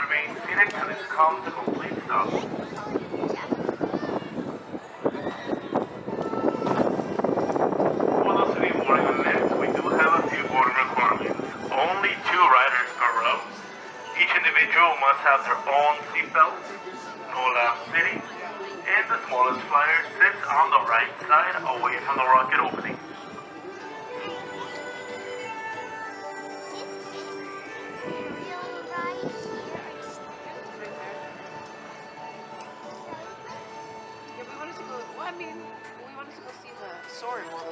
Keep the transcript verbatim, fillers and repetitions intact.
remain seated till it's come to complete stop. For those of you boarding on next, we do have a few boarding requirements. Only two riders per row. Each individual must have their own seatbelt, no lap sitting, and the smallest flyer sits on the right side away from the rocket opening. Yeah, we wanted to go, well, I mean, we wanted to go see the soaring one.